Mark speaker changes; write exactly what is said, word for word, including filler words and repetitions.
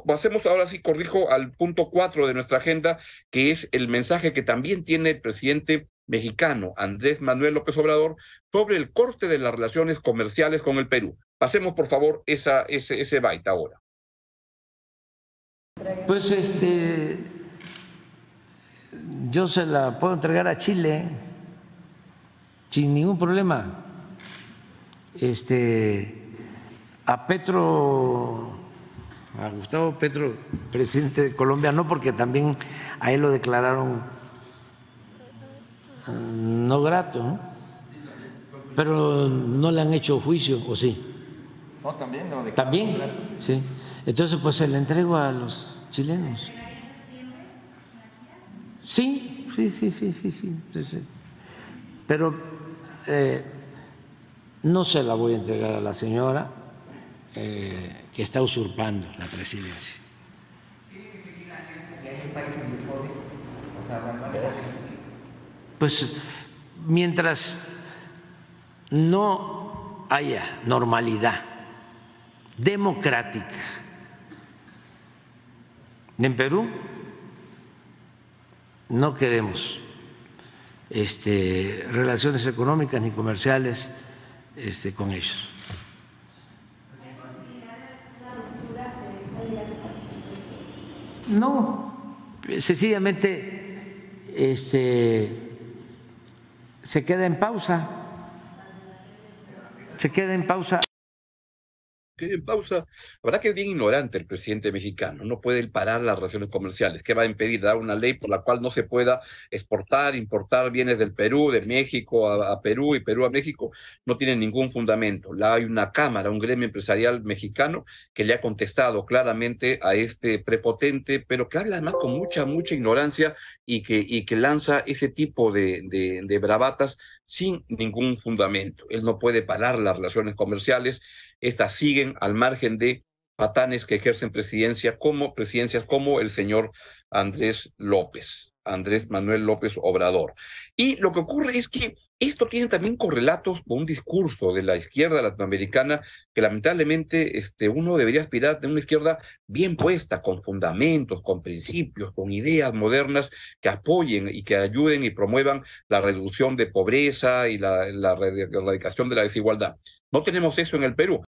Speaker 1: pasemos ahora sí, corrijo, al punto cuatro de nuestra agenda, que es el mensaje que también tiene el presidente mexicano, Andrés Manuel López Obrador, sobre el corte de las relaciones comerciales con el Perú. Pasemos, por favor, esa, ese, ese byte ahora.
Speaker 2: Pues este, yo se la puedo entregar a Chile sin ningún problema. Este, a Petro, a Gustavo Petro, presidente de Colombia, no, porque también a él lo declararon no grato, ¿no? Pero no le han hecho juicio, ¿o sí?
Speaker 3: No, también no.
Speaker 2: También, sí. Entonces, pues se la entrego a los chilenos. Sí, sí, sí, sí, sí, sí. sí, sí. Pero eh, no se la voy a entregar a la señora eh, que está usurpando la presidencia. Pues mientras no haya normalidad democrática en Perú, no queremos este, relaciones económicas ni comerciales este, con ellos. No, sencillamente este, se queda en pausa, se queda en pausa.
Speaker 1: En pausa. La verdad que es bien ignorante el presidente mexicano. No puede parar las relaciones comerciales. ¿Qué va a impedir? Dar una ley por la cual no se pueda exportar, importar bienes del Perú, de México a, a Perú y Perú a México. No tiene ningún fundamento. La, hay una cámara, un gremio empresarial mexicano que le ha contestado claramente a este prepotente, pero que habla además con mucha, mucha ignorancia y que, y que lanza ese tipo de, de, de bravatas sin ningún fundamento. Él no puede parar las relaciones comerciales. Estas siguen al margen de patanes que ejercen presidencia como presidencias como el señor Andrés López, Andrés Manuel López Obrador. Y lo que ocurre es que esto tiene también correlatos con un discurso de la izquierda latinoamericana que lamentablemente este, uno debería aspirar de una izquierda bien puesta, con fundamentos, con principios, con ideas modernas que apoyen y que ayuden y promuevan la reducción de pobreza y la, la erradicación de la desigualdad. No tenemos eso en el Perú.